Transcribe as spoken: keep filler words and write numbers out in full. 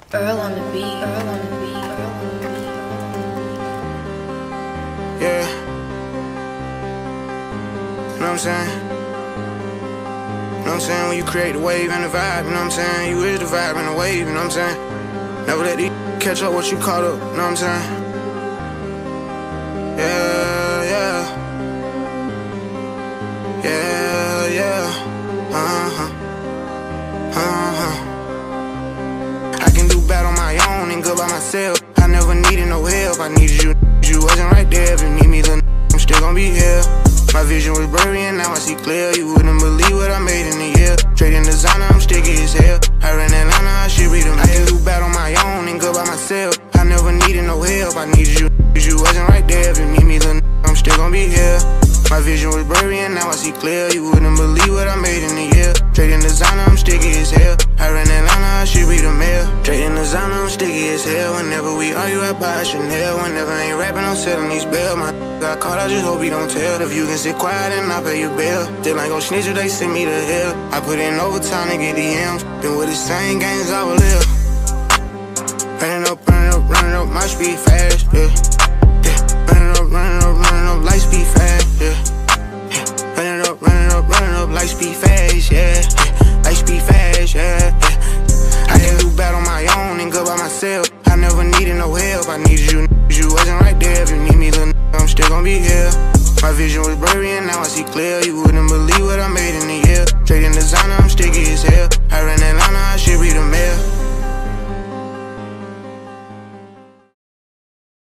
Earl on the beat, Earl on the beat, Earl on the beat. Yeah. You know what I'm saying? You know what I'm saying? When you create the wave and the vibe, you know what I'm saying? You is the vibe and the wave, you know what I'm saying? Never let these catch up what you caught up, you know what I'm saying? Yeah, yeah. Yeah, yeah. Uh-huh. Uh-huh. I can do bad on my own and good by myself. I never needed no help. I needed you, you wasn't right there. If you need me, then I'm still gonna be here. My vision was blurry and now I see clear. You wouldn't believe what I made in a year. Trading designer, I'm sticky as hell. Her in Atlanta, I should be the man. I can do bad on my own and good by myself. I never needed no help. I needed you, you wasn't right there. If you need me, then I'm still gonna be here. My vision was blurry and now I see clear. You wouldn't believe what I made in a year. Trading designer, I'm sticky as hell. Her in Atlanta, I should be the mayor. Trading designer, I'm sticky as hell. Whenever we argue, I buy Chanel. Whenever I ain't rapping, I'm selling these bills. My got caught, I just hope he don't tell. If you can sit quiet and I'll pay your bill. Still ain't gon' snitch if they send me to hell. I put in overtime to get the M's. Been with the same games I will live. Running up, running up, running up, my speed fast, yeah. Yeah. Running up, running up, running up, light speed fast, yeah. Yeah. Running up, running up, running up, light speed fast, yeah. Yeah. Light speed fast, yeah. Yeah. I can do bad on my own and good by myself. I never needed no help. I needed you, you wasn't right there. If you need me, then I'm still gonna be here. My vision was blurry and now I see clear. You wouldn't believe what I made in a year. Trading designer, I'm sticky as hell. Her in Atlanta, I should be the mayor.